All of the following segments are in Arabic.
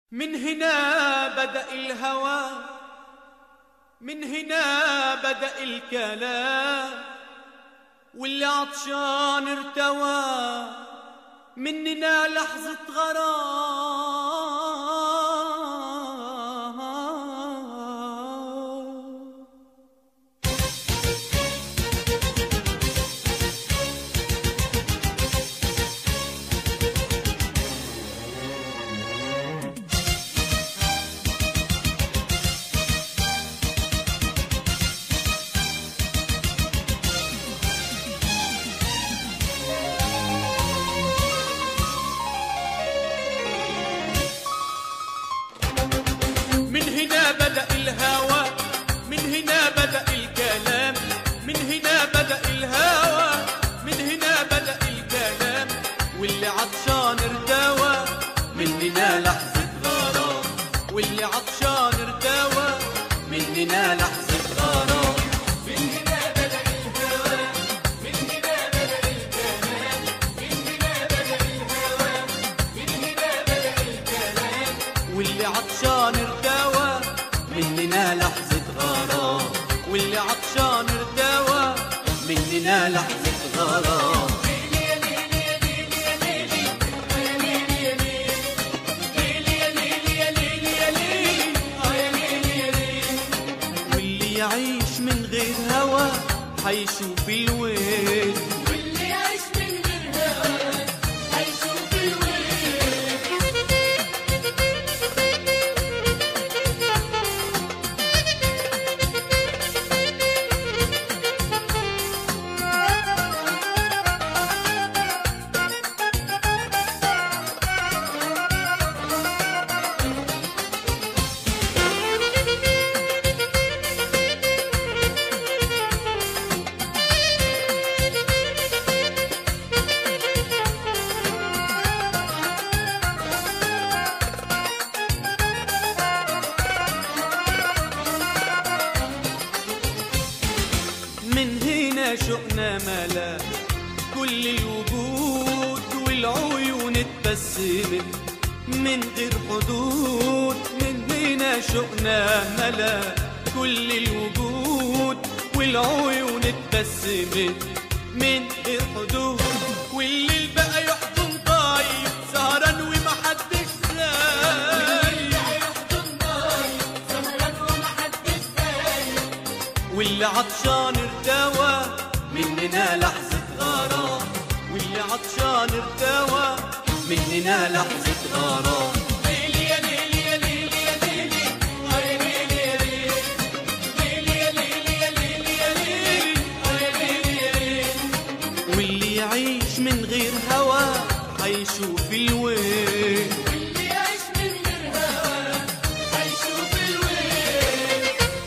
من هنا بدأ الهوى، من هنا بدأ الكلام، واللي عطشان ارتوى مننا لحظة غرام. من هنا بدأ الهوى، من هنا بدأ الكلام، من هنا بدأ الهوى، من هنا بدأ الكلام، واللي عطشان ارتوى مننا لحظة غرام، واللي عطشان ارتوى مننا لحظة غرام. من هنا بدأ الهوى، من هنا بدأ الكلام، من هنا بدأ الهوى، من هنا بدأ الكلام، واللي عطشان ارتوى مننا لحظة غرام، واللي عطشان ارتوى مننا لحظة غرام. واللي يعيش من غير هوى حيشوف الويل، واللي يعيش من غير هوى حيشوف الويل. من هنا شوقنا ملا كل الوجود، والعيون اتبسمت من غير حدود. من هنا شوقنا ملا كل الوجود، والعيون اتبسمت من غير حدود، والليل بقى يحضن طيب سهران ومحدش سايب، واللي عطشان ارتوى مننا لحظة غرام، واللي عطشان ارتوى مننا لحظة غرام. ليلي يا ليلي يا ليلي يا ليلي يا ليلي يا ليلي، ليلي يا ليلي يا ليلي يا ليلي يا ليلي يا ليلي. واللي يعيش من غير هوى حيشوف الويل، واللي يعيش من غير هوى حيشوف الويل.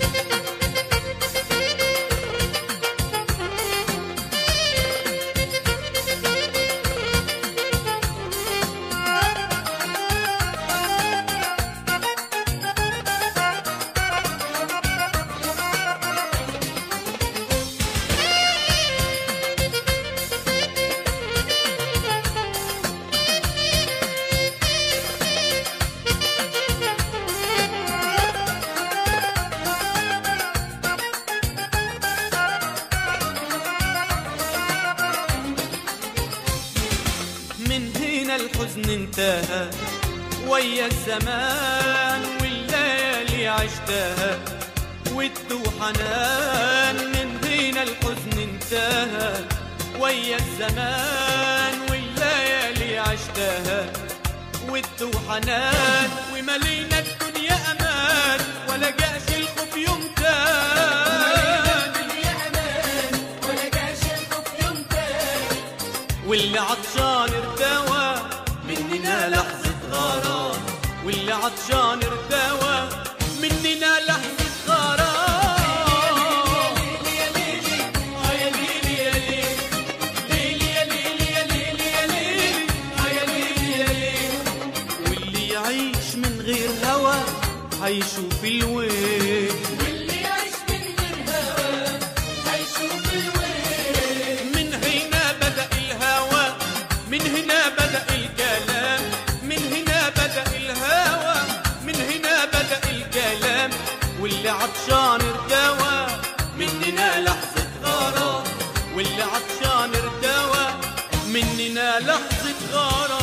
من هنا الحزن انتهى ويا الزمان، والليالي عشتها ود وحنان. من هنا الحزن انتهى ويا الزمان، والليالي عشتها ود وحنان، وملينا الدنيا امان ولا جاش الخوف يوم تاني، واللي عطشان ارتوى مننا لحظة غرام، واللي عطشان ارتوى مننا لحظة غرام. ليلي يا ليلي يا ليلي يا ليلي يا ليلي يا ليلي يا ليلي يا ليلي يا ليلي. واللي يعيش من غير هوى حيشوف الويل، واللي يعيش من غير هوى حيشوف الويل. من هنا بدأ الهوى، من هنا بدأ الكلام، من هنا بدأ الهوى، مننا لحظة غرام، واللي عطشان ارتوى مننا لحظة غرام.